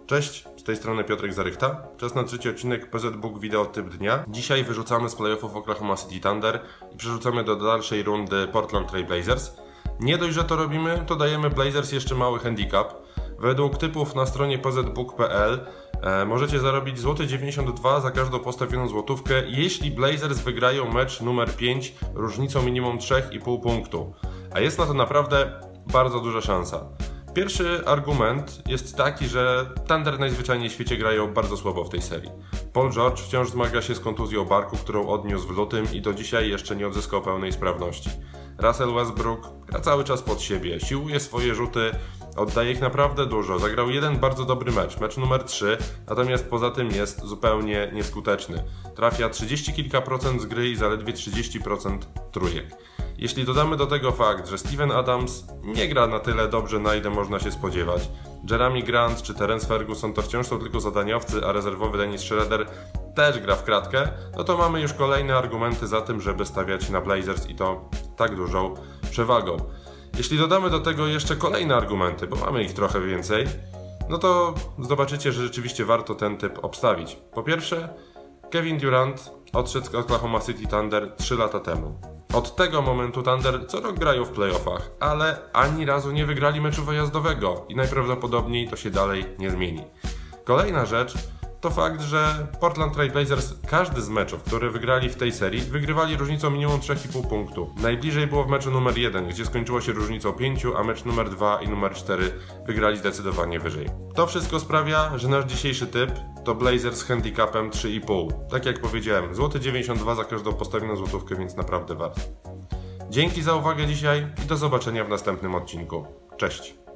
Cześć, z tej strony Piotrek Zarychta. Czas na trzeci odcinek PZ Book Video Typ Dnia. Dzisiaj wyrzucamy z playoffów Oklahoma City Thunder i przerzucamy do dalszej rundy Portland Trail Blazers. Nie dość, że to robimy, to dajemy Blazers jeszcze mały handicap. Według typów na stronie pzbook.pl możecie zarobić złoty 92 za każdą postawioną złotówkę, jeśli Blazers wygrają mecz numer 5 różnicą minimum 3,5 punktu. A jest na to naprawdę bardzo duża szansa. Pierwszy argument jest taki, że Thunder najzwyczajniej w świecie grają bardzo słabo w tej serii. Paul George wciąż zmaga się z kontuzją barku, którą odniósł w lutym i do dzisiaj jeszcze nie odzyskał pełnej sprawności. Russell Westbrook gra cały czas pod siebie, siłuje swoje rzuty, oddaje ich naprawdę dużo. Zagrał jeden bardzo dobry mecz numer 3, natomiast poza tym jest zupełnie nieskuteczny. Trafia 30 kilka procent z gry i zaledwie 30% trójek. Jeśli dodamy do tego fakt, że Steven Adams nie gra na tyle dobrze, na ile można się spodziewać, Jeremy Grant czy Terence Ferguson to wciąż są tylko zadaniowcy, a rezerwowy Dennis Schroeder też gra w kratkę, no to mamy już kolejne argumenty za tym, żeby stawiać na Blazers i to tak dużą przewagą. Jeśli dodamy do tego jeszcze kolejne argumenty, bo mamy ich trochę więcej, no to zobaczycie, że rzeczywiście warto ten typ obstawić. Po pierwsze, Kevin Durant odszedł z Oklahoma City Thunder 3 lata temu. Od tego momentu Thunder co rok grają w playoffach, ale ani razu nie wygrali meczu wyjazdowego i najprawdopodobniej to się dalej nie zmieni. Kolejna rzecz to fakt, że Portland Trail Blazers każdy z meczów, które wygrali w tej serii, wygrywali różnicą minimum 3,5 punktu. Najbliżej było w meczu numer 1, gdzie skończyło się różnicą 5, a mecz numer 2 i numer 4 wygrali zdecydowanie wyżej. To wszystko sprawia, że nasz dzisiejszy typ to Blazers z handicapem 3,5. Tak jak powiedziałem, złoty 92 za każdą postawioną złotówkę, więc naprawdę warto. Dzięki za uwagę dzisiaj i do zobaczenia w następnym odcinku. Cześć!